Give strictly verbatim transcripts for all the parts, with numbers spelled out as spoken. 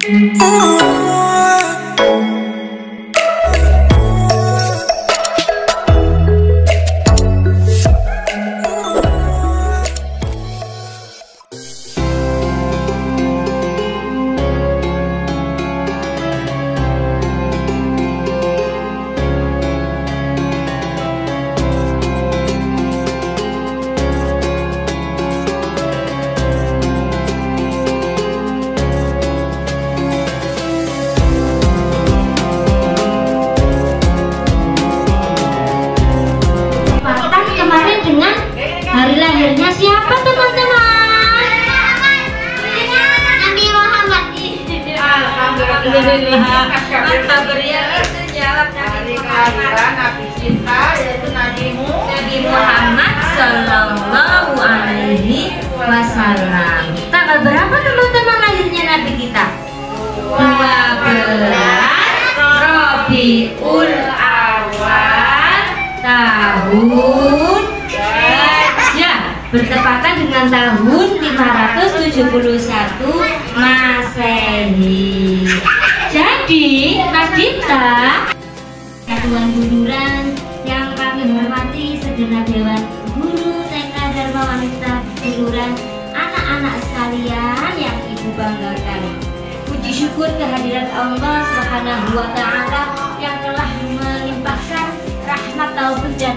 Hari lahirnya siapa teman-teman? Nabi Muhammad. Alhamdulillah. Mantap berian itu jawab Nabi Muhammad. Nabi kita yaitu Nabi Nabi Muhammad Sallallahu Alaihi Wasallam. Tanggal berapa teman-teman lahirnya Nabi kita? dua belas Rabiul Awal tahun bertepatan dengan tahun lima ratus tujuh puluh satu Masehi. Jadi, Nadita, Satuan Guduran yang kami hormati segenap Dewan Guru T K Dharma Wanita Guduran, anak-anak sekalian yang Ibu banggakan. Puji syukur kehadiran Allah Subhanahu wa Ta'ala yang telah melimpahkan rahmat taufik dan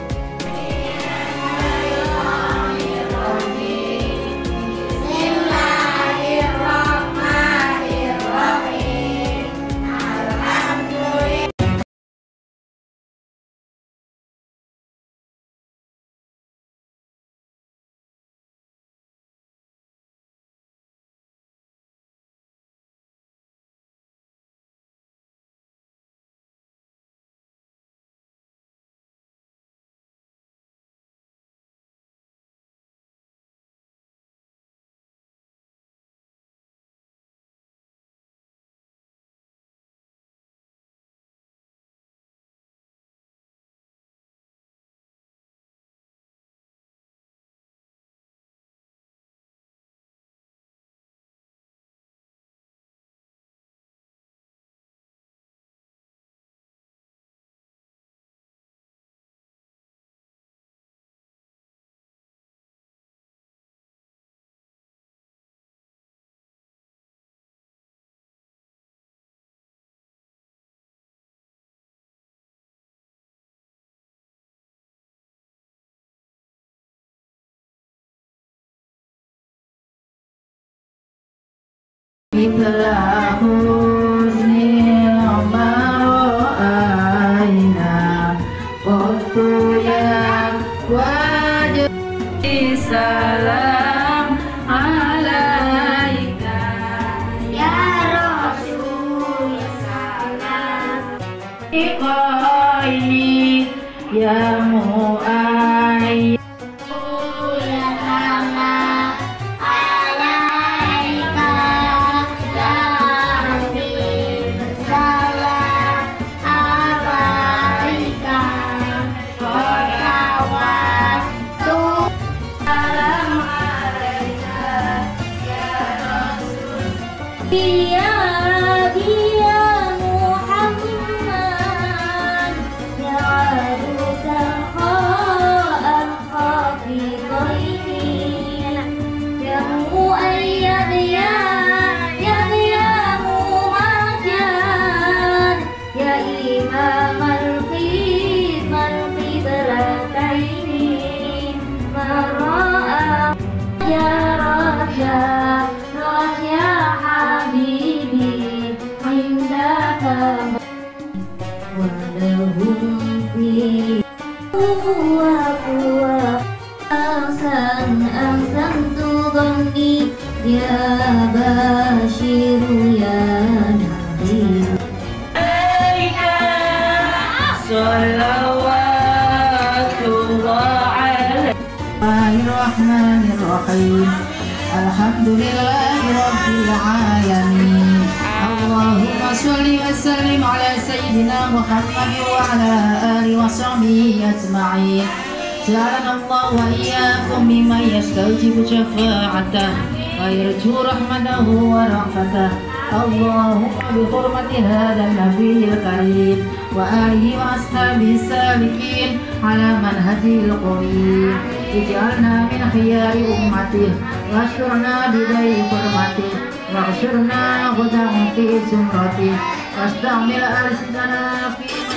Itulah husni ma'aina waktu yang wajib salam alaika ya Rasul salam ini ya mu'ayyid Dia dia Muhammad ya rusal khaal khafiqain ya muayyad ya ya ya muwajjad ya imam al-qibal qiblataini mara'a ya raja ya Bashiru ya Nabi alaika salawatullah alaika. Bismillahirrahmanirrahim. Alhamdulillahi rabbil alamin. Allahumma sholli wa sallim ala sayyidina Muhammad wa ala alihi wa sahbihi ajma'in. Ja'alana Allah wa iyyakum mimman yastawjibu syafa'atah wa yarju rahmatahu wa rahmatah. اللهم بحرمة هذا النبي الكريم وآله وأصحابه السالكين على منهجه القويم اجعلنا من خيار أمته واشكرنا بداية حرمته واغشرنا غدا في سمرته واستعمل ألسنتنا في